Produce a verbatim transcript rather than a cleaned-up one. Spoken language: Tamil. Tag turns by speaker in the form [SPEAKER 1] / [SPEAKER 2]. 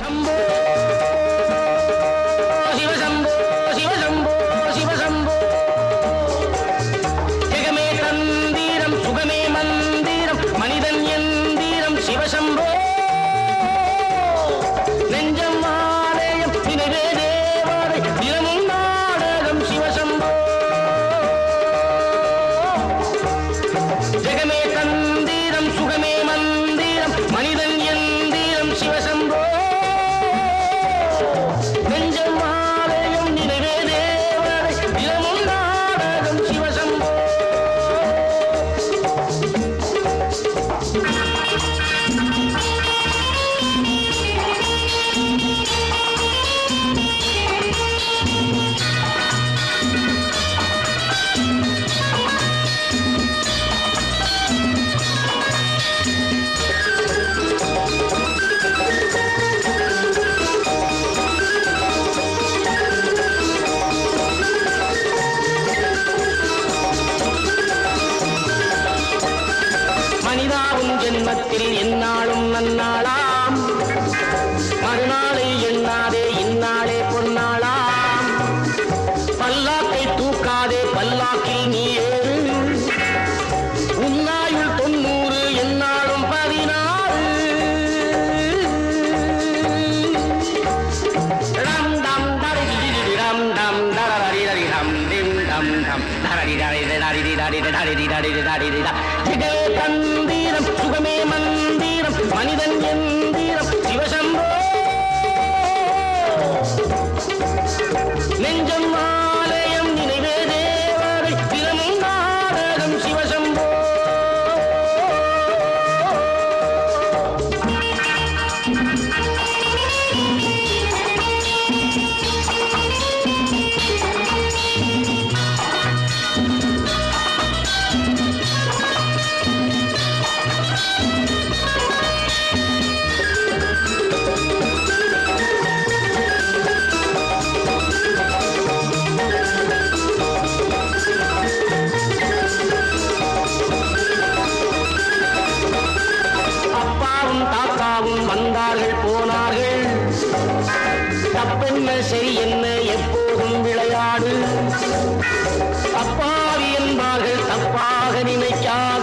[SPEAKER 1] शंभो शिव शंभो शिव शंभो शिव शंभो जगमे तंदीरम सुगमे मंदिरम मनिदन यंदीरम शिव शंभो नेंजम आलयम निनवे देवालय दिनमुम नाडगम शिव शंभो जगमे तंदीरम सुगमे मंदिरम मनिदन यंदीरम शिव शंभो नेंजम आलयम निनवे देवालय दिनमुम नाडगम शिव शंभो மனிதாவும் ஜென்மத்தில் எந்நாளும் நன்னாளாம் மறுநாளை எண்ணாதே இந்நாளே பொன்னாளாம் பல்லாக்கை தூக்காதே பல்லாக்கில் நீ ஏறு உன்னாயுள் தொண்ணூறு எந்நாளும் பதினாறு ரம் டம் தரிதிரி ரம் டம் தரரிரி ரம் டிம் டம் டம் தரரி தரி தரி தரி தரி தரி தரி தரி ஜெகமே தந்தீரம் சுகமே மந்திரம் மனிதன் எந்தீரம் சிவசம்போ நெஞ்சம் ஆலயம் நினைவே தேவரை தினமும் நாடகம் சிவசம்போ அப்பாவும் தாத்தாவும் வந்தார்கள் போனார்கள் தப்பென்ன சரி என்ன எப்போதும் விளையாடு அப்பாவி என்பார்கள் தப்பாக நினைக்காது